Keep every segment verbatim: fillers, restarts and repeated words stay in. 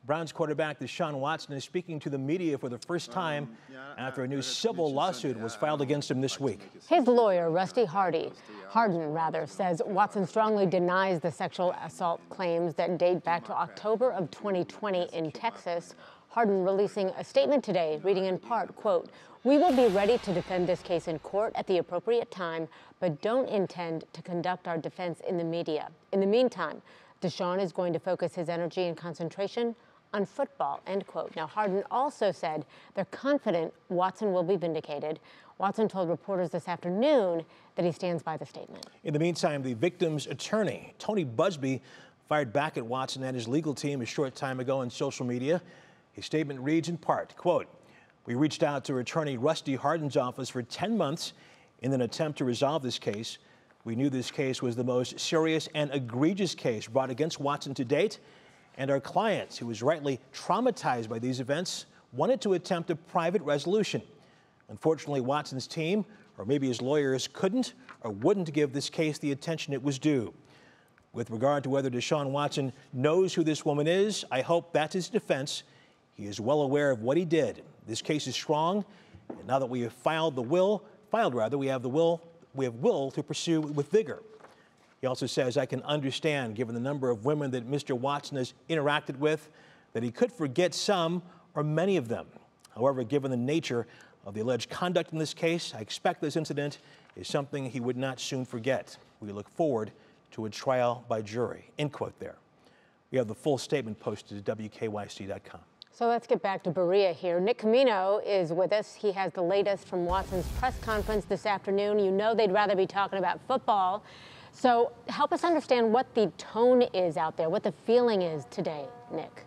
Browns quarterback Deshaun Watson is speaking to the media for the first time after a new civil lawsuit was filed against him this week. His lawyer, Rusty Hardy, Harden rather, says Watson strongly denies the sexual assault claims that date back to October of twenty twenty in Texas. Harden releasing a statement today, reading in part, quote, "We will be ready to defend this case in court at the appropriate time, but don't intend to conduct our defense in the media. In the meantime, Deshaun is going to focus his energy and concentration on football," end quote. Now, Harden also said they're confident Watson will be vindicated. Watson told reporters this afternoon that he stands by the statement. In the meantime, the victim's attorney, Tony Busby, fired back at Watson and his legal team a short time ago on social media. His statement reads in part, quote, "We reached out to attorney Rusty Harden's office for ten months in an attempt to resolve this case. We knew this case was the most serious and egregious case brought against Watson to date, and our clients, who was rightly traumatized by these events, wanted to attempt a private resolution. Unfortunately, Watson's team, or maybe his lawyers, couldn't or wouldn't give this case the attention it was due. With regard to whether Deshaun Watson knows who this woman is, I hope that's his defense. He is well aware of what he did. This case is strong, and now that we have filed the will, filed rather, we have the will, we have will to pursue with vigor." He also says, "I can understand, given the number of women that Mister Watson has interacted with, that he could forget some or many of them. However, given the nature of the alleged conduct in this case, I expect this incident is something he would not soon forget. We look forward to a trial by jury," end quote there. We have the full statement posted at W K Y C dot com. So let's get back to Berea here. Nick Camino is with us. He has the latest from Watson's press conference this afternoon. You know they'd rather be talking about football. So help us understand what the tone is out there, what the feeling is today, Nick.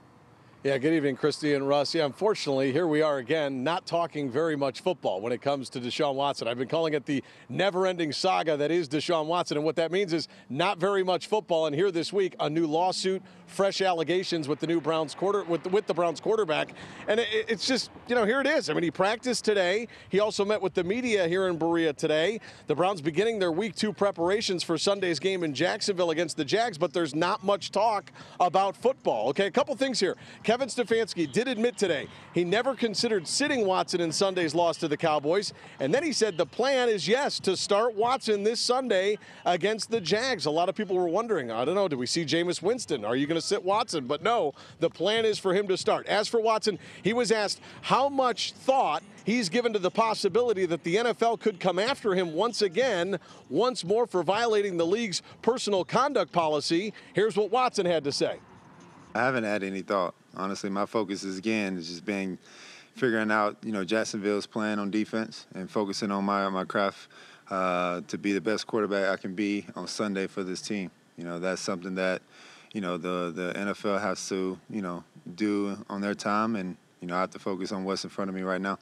Yeah, good evening, Christy and Russ. Yeah, unfortunately, here we are again, not talking very much football when it comes to Deshaun Watson. I've been calling it the never-ending saga that is Deshaun Watson, and what that means is not very much football. And here this week, a new lawsuit, fresh allegations with the new Browns quarter with, with the Browns quarterback, and it, it's just, you know, here it is. I mean, he practiced today. He also met with the media here in Berea today. The Browns beginning their week two preparations for Sunday's game in Jacksonville against the Jags, but there's not much talk about football. Okay, a couple things here. Kevin Stefanski did admit today he never considered sitting Watson in Sunday's loss to the Cowboys. And then he said the plan is, yes, to start Watson this Sunday against the Jags. A lot of people were wondering, I don't know, do we see Jameis Winston? Are you going to sit Watson? But no, the plan is for him to start. As for Watson, he was asked how much thought he's given to the possibility that the N F L could come after him once again, once more for violating the league's personal conduct policy. Here's what Watson had to say. I haven't had any thought. Honestly, my focus is, again, is just being, figuring out, you know, Jacksonville's plan on defense and focusing on my, my craft uh, to be the best quarterback I can be on Sunday for this team. You know, that's something that, you know, the, the N F L has to, you know, do on their time, and, you know, I have to focus on what's in front of me right now.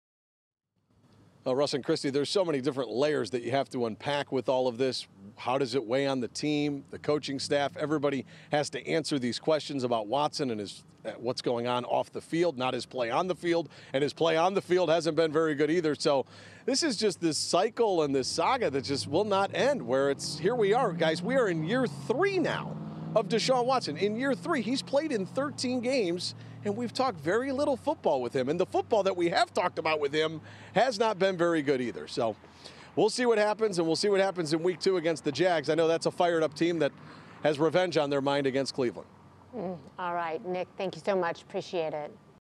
Uh, Russ and Christy, there's so many different layers that you have to unpack with all of this. How does it weigh on the team, the coaching staff? Everybody has to answer these questions about Watson and his uh, what's going on off the field, not his play on the field. And his play on the field hasn't been very good either. So this is just this cycle and this saga that just will not end, where it's, here we are, guys. We are in year three now of Deshaun Watson. In year three, he's played in thirteen games, and we've talked very little football with him. And the football that we have talked about with him has not been very good either. So we'll see what happens, and we'll see what happens in week two against the Jags. I know that's a fired-up team that has revenge on their mind against Cleveland. Mm, all right, Nick, thank you so much. Appreciate it.